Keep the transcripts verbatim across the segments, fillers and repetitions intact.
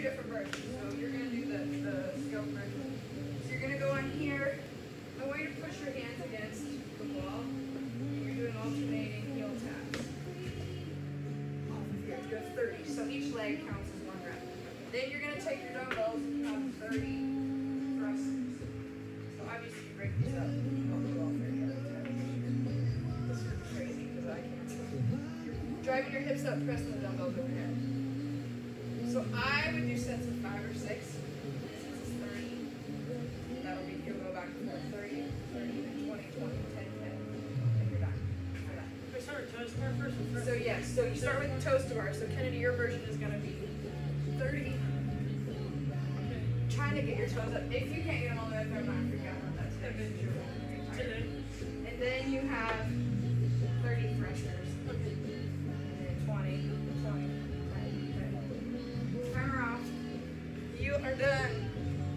different versions. So you're going to do the, the scaled version. So you're going to go on here. I want you to push your hands against the wall. And you're doing alternating heel taps. Off of here. You have thirty. So each leg counts as one rep. Then you're going to take your dumbbells and have thirty thrusters. So obviously you break these up. I'll do all thirty at a time. This is crazy because I can't. You're driving your hips up, pressing the dumbbells overhead. So I would do sets of five or six. This is thirty. That'll be, you'll go back and forth. thirty, thirty, then twenty, twenty, ten, ten. And you're back. You're back. I start with toast bar first. So yes, so you start with the toast bar. So Kennedy, your version is going to be thirty. Trying to get your toes up. If you can't get them all the way up there, I'm not freaking out about that today. Today. And then you have thirty thrusters. And then twenty, twenty, ten, ten. Timer off. You are done.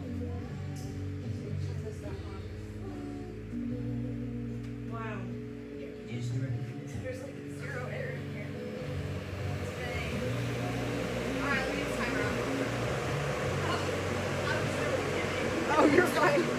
Wow. There's like zero air in here. Spinning. Alright, let me get the timer off. Oh, you're fine.